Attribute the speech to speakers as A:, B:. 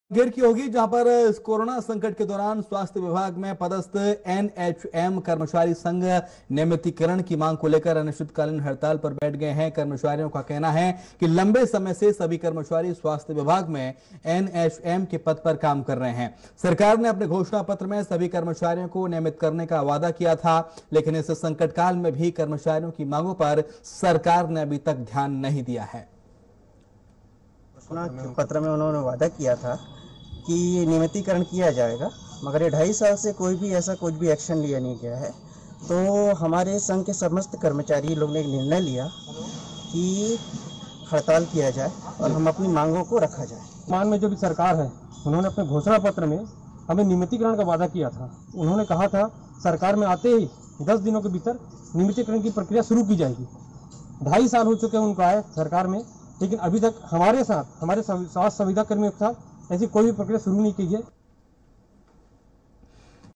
A: गिर की होगी, जहां पर इस कोरोना संकट के दौरान स्वास्थ्य विभाग में पदस्थ एनएचएम कर्मचारी संघ नियमितीकरण की मांग को लेकर अनिश्चितकालीन हड़ताल पर बैठ गए हैं। कर्मचारियों का कहना है कि लंबे समय से सभी कर्मचारी स्वास्थ्य विभाग में एनएचएम के पद पर काम कर रहे हैं। सरकार ने अपने घोषणा पत्र में सभी कर्मचारियों को नियमित करने का वादा किया था, लेकिन इस संकट काल में भी कर्मचारियों की मांगों पर सरकार ने अभी तक ध्यान नहीं दिया है।
B: घोषणा पत्र में उन्होंने वादा किया था कि नियमितीकरण किया जाएगा, मगर ये 2.5 साल से कोई भी ऐसा कुछ भी एक्शन लिया नहीं गया है। तो हमारे संघ के समस्त कर्मचारी लोग ने एक निर्णय लिया कि हड़ताल किया जाए और हम अपनी मांगों को रखा जाए।
C: वर्तमान में जो भी सरकार है, उन्होंने अपने घोषणा पत्र में हमें नियमितीकरण का वादा किया था। उन्होंने कहा था सरकार में आते ही 10 दिनों के भीतर नियमितीकरण की प्रक्रिया शुरू की जाएगी। 2.5 साल हो चुके हैं उनका आए सरकार में, लेकिन अभी तक हमारे साथ, हमारे स्वास्थ्य सुविधा कर्मियों के साथ ऐसी कोई भी प्रक्रिया शुरू नहीं की है।